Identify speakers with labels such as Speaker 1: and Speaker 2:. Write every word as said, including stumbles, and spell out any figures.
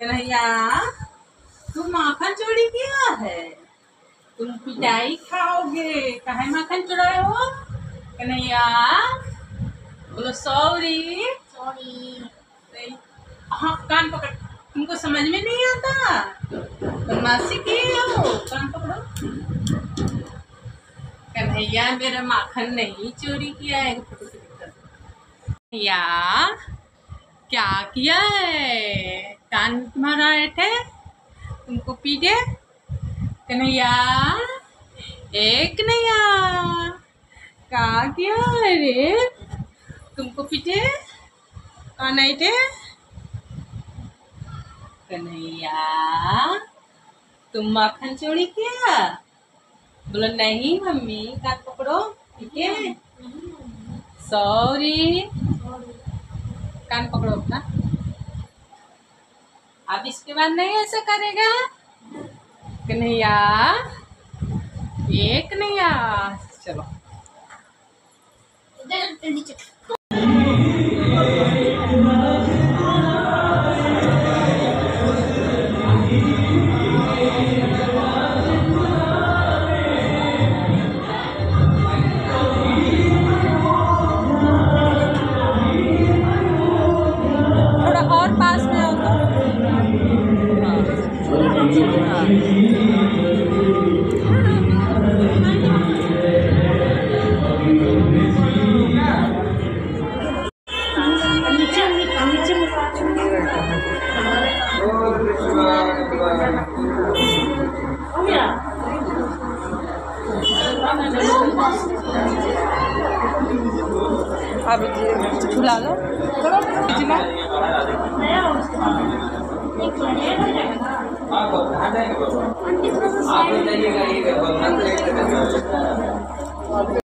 Speaker 1: कन्हैया तुम माखन चोरी किया है, तुम पिटाई खाओगे। काहे माखन चुराए हो कन्हैया? बोलो सॉरी।
Speaker 2: सॉरी।
Speaker 1: हाँ कान पकड़, तुमको समझ में नहीं आता? बदमाशी किए हो, कान पकड़ो। कन्हैया मेरा माखन नहीं चोरी किया है। कन्हैया क्या किया है? कान तुम्हारा ऐठे, तुमको पीटे। कन्हैया एक कन्हैया क्या किया है रे? तुमको पीटे, कान ऐठे। कन्हैया तुम माखन चोरी किया? बोलो नहीं मम्मी, कान पकड़ो। ठीक है सॉरी, कान पकड़ो अपना। अब इसके बाद नहीं ऐसा करेगा कन्हैया। एक कन्हैया चलो थोड़ा और पास में आओ तो। अब झुला लो, झुला।
Speaker 2: आप जाइएगा ये